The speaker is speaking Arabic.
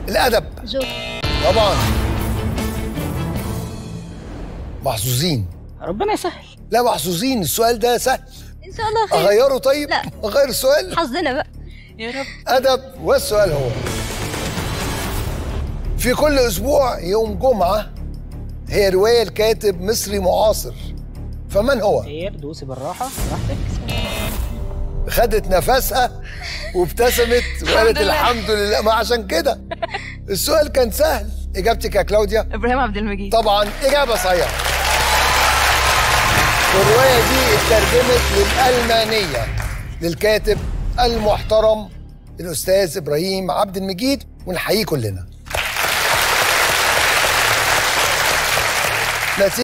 الأدب. جوكر. طبعا. محظوظين. ربنا يسهل. لا محظوظين، السؤال ده سهل. ان شاء الله خير. أغيره طيب؟ لا. أغير السؤال؟ حظنا بقى. يا رب. أدب. والسؤال هو: في كل أسبوع يوم جمعة هي رواية لكاتب مصري معاصر، فمن هو؟ خير، دوسي بالراحة براحتك. خدت نفسها وابتسمت وقالت الحمد لله. ما عشان كده السؤال كان سهل. إجابتك يا كلاوديا؟ ابراهيم عبد المجيد. طبعا إجابة صحيحة. الرواية دي اترجمت للألمانية للكاتب المحترم الأستاذ إبراهيم عبد المجيد، ونحييه كلنا.